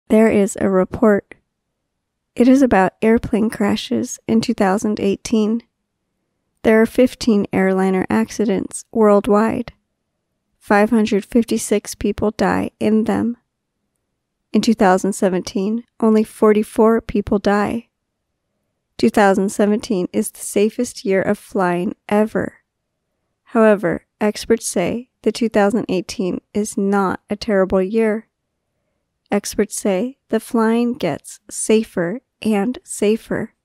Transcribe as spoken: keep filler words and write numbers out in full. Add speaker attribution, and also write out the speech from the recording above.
Speaker 1: There is a report. It is about airplane crashes in two thousand eighteen. There are fifteen airliner accidents worldwide. five hundred fifty-six people die in them. In two thousand seventeen, only forty-four people die. two thousand seventeen is the safest year of flying ever. However, experts say that two thousand eighteen is not a terrible year. Experts say that flying gets safer and safer.